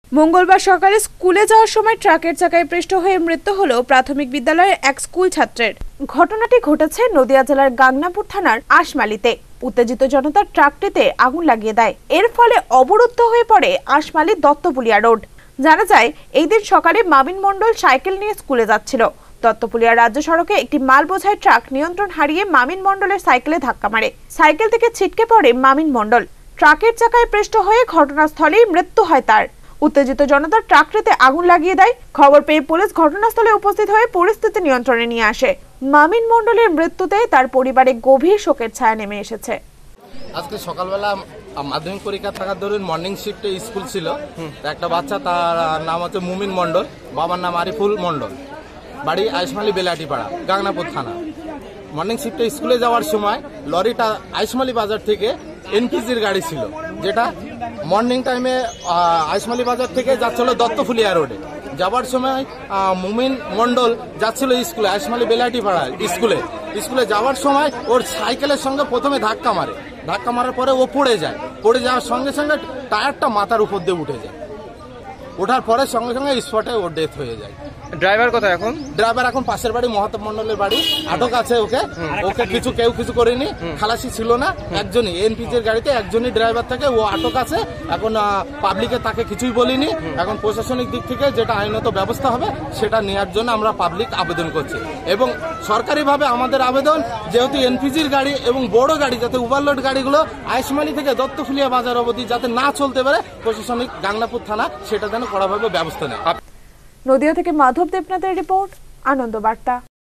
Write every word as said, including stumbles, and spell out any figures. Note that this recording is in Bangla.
মঙ্গলবার সকালে স্কুলে যাওয়ার সময় ট্রাকের চাকায় পৃষ্ঠ হয়ে মৃত্যু হলো প্রাথমিক বিদ্যালয়ের এক স্কুল ছাত্রের। ঘটনাটি ঘটেছে নদিয়া জেলার গাংনাপুর থানার আশমালিতে। উত্তেজিত জনতা ট্রাকটিতে আগুন লাগিয়ে দেয়। এর ফলে অবরুদ্ধ হয়ে পড়ে আশমালি দত্তপুলিয়া রোড। জানা যায়, এই দিন সকালে মামিন মণ্ডল সাইকেল নিয়ে স্কুলে যাচ্ছিল। দত্তপুলিয়া রাজ্য সড়কে একটি মাল বোঝাই ট্রাক নিয়ন্ত্রণ হারিয়ে মামিন মণ্ডলের সাইকেলে ধাক্কা মারে। সাইকেল থেকে ছিটকে পড়ে মামিন মণ্ডল। ট্রাকের চাকায় পৃষ্ঠ হয়ে ঘটনাস্থলেই মৃত্যু হয় তার। উত্তেজিত জনতা ট্রাকটিতে আগুন লাগিয়ে দেয়। খবর পেয়ে পুলিশ ঘটনাস্থলে উপস্থিত হয়ে পরিস্থিতি নিয়ন্ত্রণে নিয়ে আসে। মামিন মণ্ডলের মৃত্যুতে তার পরিবারে গভীর শোকের ছায়া নেমে এসেছে। আজকে সকালবেলা মাধ্যমিক পরীক্ষা থাকার দরুন মর্নিং শিফটে স্কুল ছিল। একটা বাচ্চা, তার নাম হচ্ছে মুমিন মণ্ডল, বাবার নাম আরিফুল মণ্ডল, বাড়ি আইসমালি বেলাটিপাড়া, গাংনাপুর থানা। মর্নিং শিফটে স্কুলে যাওয়ার সময় লরিটা আইসমালি বাজার থেকে এনপিজির গাড়ি ছিল, যেটা মর্নিং টাইমে আইসমালি বাজার থেকে যাচ্ছিল দত্তফুলিয়া রোডে। যাওয়ার সময় মুমিন মণ্ডল যাচ্ছিল স্কুলে, আইসমালি বেলাটিপাড়া স্কুলে। স্কুলে যাওয়ার সময় ওর সাইকেলের সঙ্গে প্রথমে ধাক্কা মারে। ধাক্কা মারার পরে ও পড়ে যায়। পড়ে যাওয়ার সঙ্গে সঙ্গে টায়ারটা মাথার উপর দিয়ে উঠে যায়। ওঠার পরে সঙ্গে সঙ্গে স্পটে ওর ডেথ হয়ে যায়। ড্রাইভার কোথায় এখন? ড্রাইভার এখন পাশের বাড়ি মহাত্ম মণ্ডলের বাড়ি, আটক আছে। ওকে ওকে কিছু কেউ কিছু করেনি, খালাসি ছিল না, একজনই এনপিজির গাড়িতে একজনই ড্রাইভার থাকে, ও আটক আছে। এখন পাবলিকে তাকে কিছুই বলিনি। এখন প্রশাসনিক দিক থেকে যেটা আইনত ব্যবস্থা হবে সেটা নেওয়ার জন্য আমরা পাবলিক আবেদন করছি। এবং সরকারিভাবে আমাদের আবেদন, যেহেতু এনপিজির গাড়ি এবং বড় গাড়ি, যাতে ওভারলোড গাড়িগুলো আইসমালি থেকে দত্তফুলিয়া বাজার অবধি যাতে না চলতে পারে, প্রশাসনিক গাংনাপুর থানা সেটা যেন কড়াভাবে ব্যবস্থা নেয়। নদিয়া থেকে মাধব দেবনাথের রিপোর্ট, আনন্দ বার্তা।